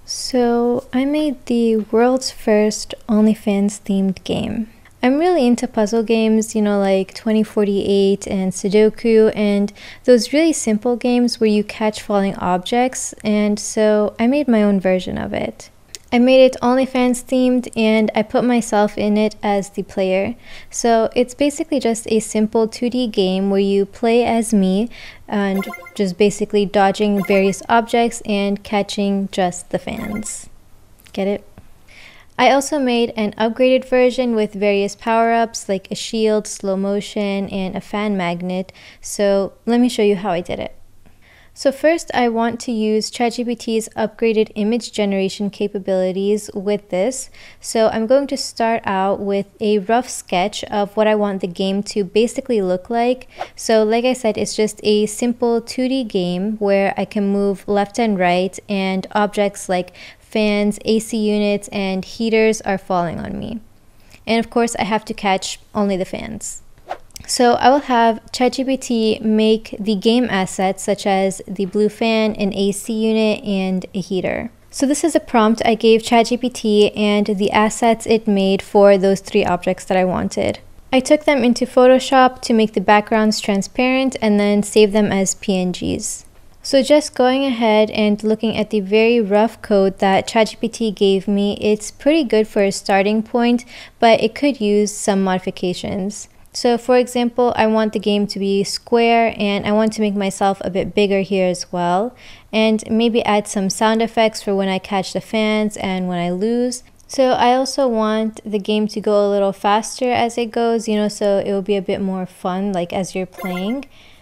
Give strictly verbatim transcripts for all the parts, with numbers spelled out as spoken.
So I made the world's first OnlyFans themed game. I'm really into puzzle games, you know, like twenty forty-eight and Sudoku, and those really simple games where you catch falling objects, and so I made my own version of it. I made it OnlyFans themed and I put myself in it as the player. So it's basically just a simple two D game where you play as me and just basically dodging various objects and catching just the fans. Get it? I also made an upgraded version with various power-ups like a shield, slow motion, and a fan magnet. So let me show you how I did it. So first, I want to use ChatGPT's upgraded image generation capabilities with this. So I'm going to start out with a rough sketch of what I want the game to basically look like. So like I said, it's just a simple two D game where I can move left and right, and objects like fans, A C units, and heaters are falling on me. And of course, I have to catch only the fans. So I will have ChatGPT make the game assets such as the blue fan, an A C unit, and a heater. So this is a prompt I gave ChatGPT and the assets it made for those three objects that I wanted. I took them into Photoshop to make the backgrounds transparent and then save them as P N Gs. So just going ahead and looking at the very rough code that ChatGPT gave me, it's pretty good for a starting point, but it could use some modifications. So for example, I want the game to be square and I want to make myself a bit bigger here as well, and maybe add some sound effects for when I catch the fans and when I lose. So I also want the game to go a little faster as it goes, you know, so it will be a bit more fun like as you're playing.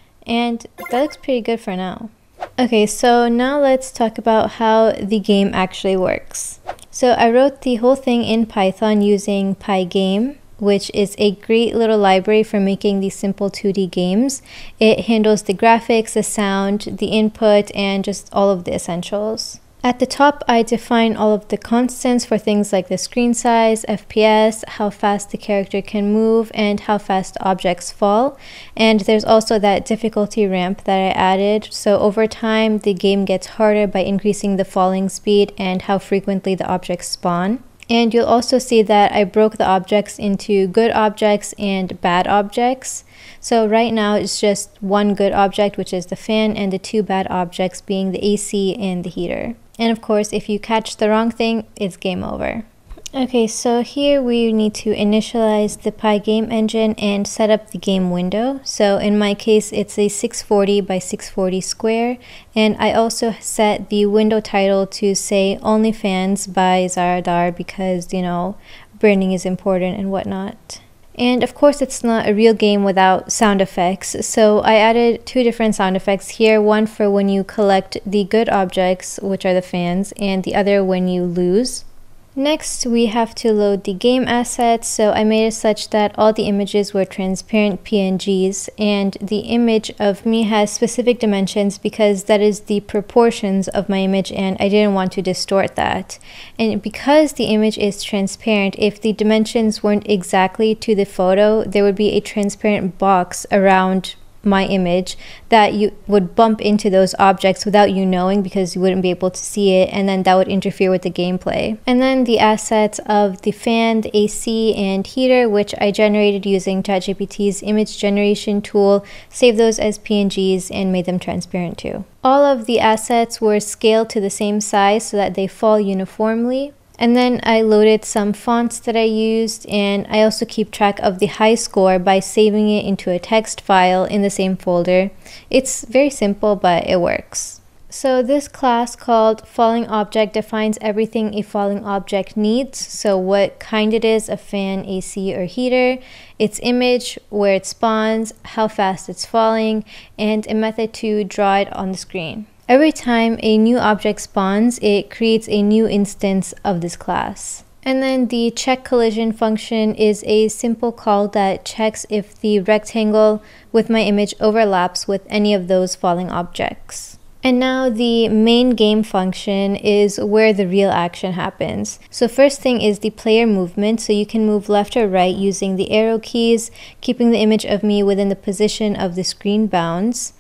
And that looks pretty good for now. Okay, so now let's talk about how the game actually works. So I wrote the whole thing in Python using Pygame, which is a great little library for making these simple two D games. It handles the graphics, the sound, the input, and just all of the essentials. At the top, I define all of the constants for things like the screen size, F P S, how fast the character can move, and how fast objects fall. And there's also that difficulty ramp that I added. So over time, the game gets harder by increasing the falling speed and how frequently the objects spawn. And you'll also see that I broke the objects into good objects and bad objects. So right now it's just one good object, which is the fan, and the two bad objects being the A C and the heater. And of course, if you catch the wrong thing, it's game over. Okay, so here we need to initialize the Pygame engine and set up the game window. So in my case, it's a six forty by six forty square. And I also set the window title to say OnlyFans by Zara Dar because, you know, branding is important and whatnot. And of course, it's not a real game without sound effects. So I added two different sound effects here. One for when you collect the good objects, which are the fans, and the other when you lose. Next, we have to load the game assets, so I made it such that all the images were transparent P N Gs, and the image of me has specific dimensions because that is the proportions of my image and I didn't want to distort that. And because the image is transparent, if the dimensions weren't exactly to the photo, there would be a transparent box around my image that you would bump into those objects without you knowing because you wouldn't be able to see it, and then that would interfere with the gameplay. And then the assets of the fan, the A C, and heater, which I generated using ChatGPT's image generation tool, saved those as P N Gs and made them transparent too. All of the assets were scaled to the same size so that they fall uniformly. And then I loaded some fonts that I used, and I also keep track of the high score by saving it into a text file in the same folder. It's very simple, but it works. So this class called Falling Object defines everything a falling object needs. So what kind it is, a fan, A C, or heater, its image, where it spawns, how fast it's falling, and a method to draw it on the screen. Every time a new object spawns, it creates a new instance of this class. And then the check collision function is a simple call that checks if the rectangle with my image overlaps with any of those falling objects. And now the main game function is where the real action happens. So first thing is the player movement. So you can move left or right using the arrow keys, keeping the image of me within the position of the screen bounds.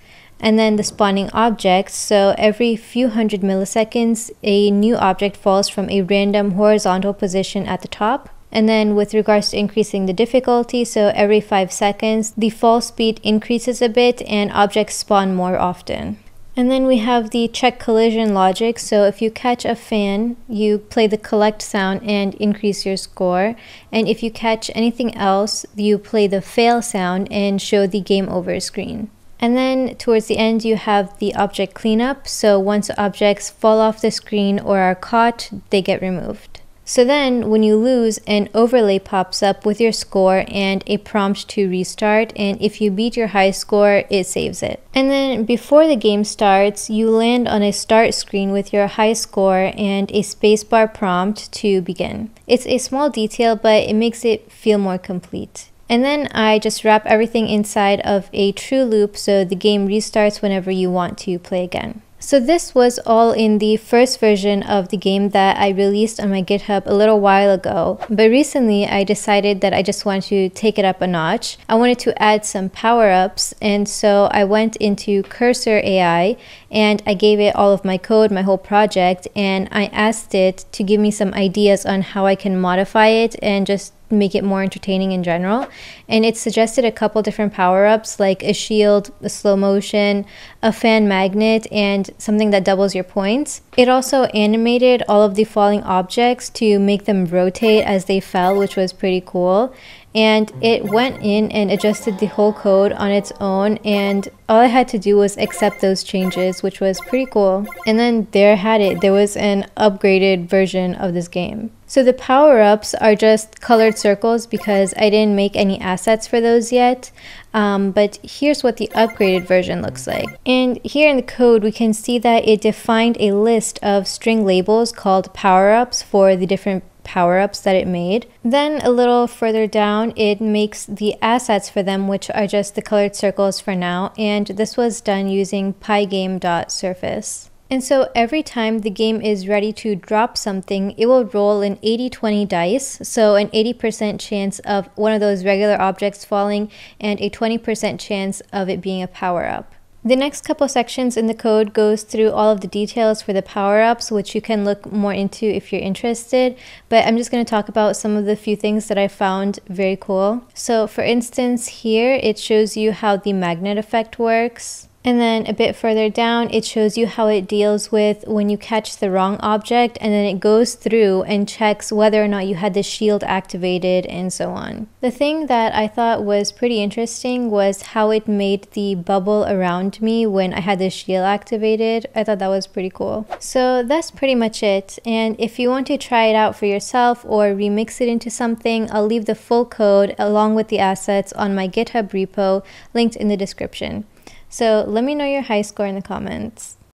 and then the spawning objects. So every few hundred milliseconds, a new object falls from a random horizontal position at the top. And then with regards to increasing the difficulty, so every five seconds, the fall speed increases a bit and objects spawn more often. And then we have the check collision logic. So if you catch a fan, you play the collect sound and increase your score. And if you catch anything else, you play the fail sound and show the game over screen. And then towards the end, you have the object cleanup. So once objects fall off the screen or are caught, they get removed. So then when you lose, an overlay pops up with your score and a prompt to restart, and if you beat your high score, it saves it. And then before the game starts, you land on a start screen with your high score and a spacebar prompt to begin. It's a small detail, but it makes it feel more complete. And then I just wrap everything inside of a true loop so the game restarts whenever you want to play again. So this was all in the first version of the game that I released on my GitHub a little while ago. But recently I decided that I just wanted to take it up a notch. I wanted to add some power-ups, and so I went into Cursor A I and I gave it all of my code, my whole project, and I asked it to give me some ideas on how I can modify it and just make it more entertaining in general. And it suggested a couple different power-ups like a shield, a slow motion, a fan magnet, and something that doubles your points. It also animated all of the falling objects to make them rotate as they fell, which was pretty cool. And it went in and adjusted the whole code on its own, and all I had to do was accept those changes, which was pretty cool. And then there I had it. There was an upgraded version of this game. So the power-ups are just colored circles because I didn't make any assets for those yet. Um, but here's what the upgraded version looks like. And here in the code, we can see that it defined a list of string labels called power-ups for the different power-ups that it made. Then a little further down, it makes the assets for them, which are just the colored circles for now, and this was done using pygame.surface. And so every time the game is ready to drop something, it will roll an eighty twenty dice, so an eighty percent chance of one of those regular objects falling and a twenty percent chance of it being a power-up. The next couple sections in the code goes through all of the details for the power-ups, which you can look more into if you're interested, but I'm just going to talk about some of the few things that I found very cool. So for instance, here it shows you how the magnet effect works. And then a bit further down, it shows you how it deals with when you catch the wrong object, and then it goes through and checks whether or not you had the shield activated and so on. The thing that I thought was pretty interesting was how it made the bubble around me when I had the shield activated. I thought that was pretty cool. So that's pretty much it. And if you want to try it out for yourself or remix it into something, I'll leave the full code along with the assets on my GitHub repo linked in the description. So let me know your high score in the comments.